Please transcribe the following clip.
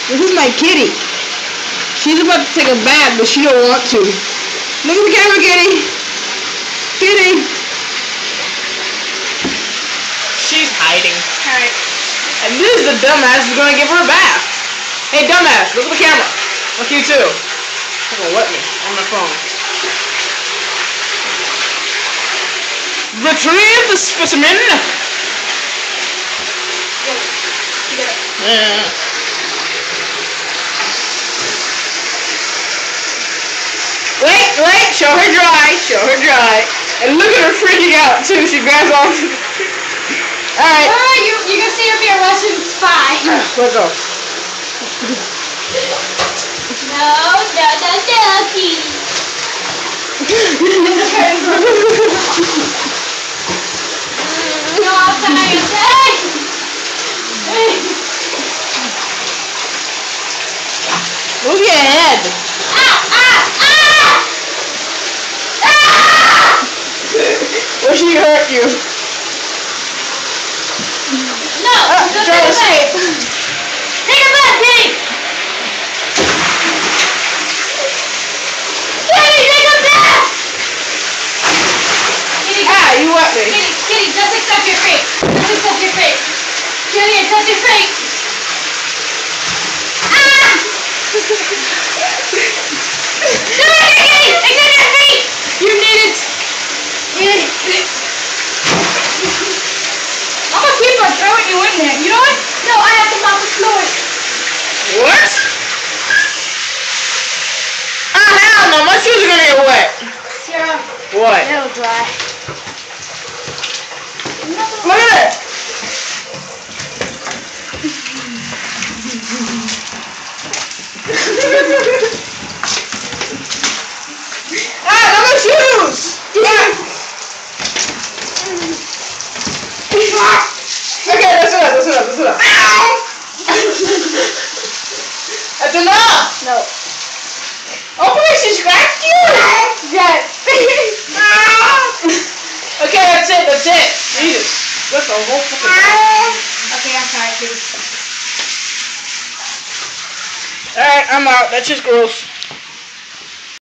This is my kitty. She's about to take a bath, but she don't want to. Look at the camera, kitty. Kitty. She's hiding. Alright. And this is the dumbass who's gonna give her a bath. Hey, dumbass, look at the camera. Look you too. It's gonna wet me on my phone. Retrieve the specimen. Wait, show her dry. And look at her freaking out too. She grabs on. Alright. You can see if you're a Russian spy. Let's go. No, Ducky. No, I'm tired. Move your head. Or she hurt you. No, try to escape. Take a bath, Kitty. Kitty, take a bath. Kitty, You wet me. Kitty, just accept your fate. Kitty, accept your fate. You need it! I'm gonna keep on throwing you in there. You know what? No, I have to mop the floor. What? Hell no, my shoes are gonna get wet. Sarah. What? It'll dry. Look at it. Not my shoes! Okay, that's enough. That's enough! No. Hopefully she scratched you! Yes. Okay, that's it. Jesus. That's the whole fucking Okay, I'm sorry, too. Alright, I'm out. That's just gross.